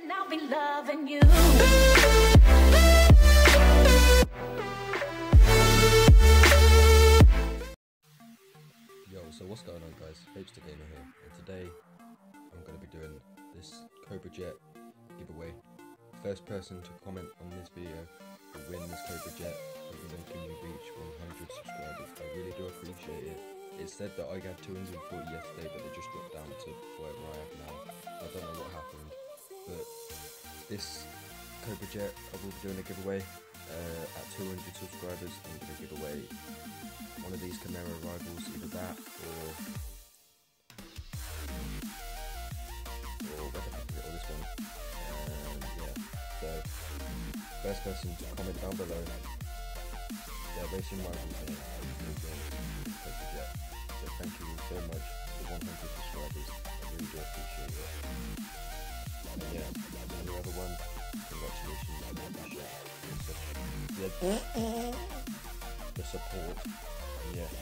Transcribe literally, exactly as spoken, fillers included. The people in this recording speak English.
And I'll be loving you. Yo, so what's going on, guys? Vapes the Gamer here, and today I'm going to be doing this Cobra Jet giveaway. First person to comment on this video will win this Cobra Jet, and making me reach one hundred subscribers. I really do appreciate it. It said that I had two hundred forty yesterday, but it just dropped down to wherever I am now. I don't know what happened, but this Cobra Jet, I will be doing a giveaway. Uh, at two hundred subscribers, I'm going to give away one of these Cobra rivals, either that or or whether or this one. Um, yeah. So first person to comment down below their racing rivals name will win Cobra Jet. So thank you so much for one hundred subscribers. I really do appreciate it. And yeah, any other one, congratulations on the share. Yeah, the support. And yeah.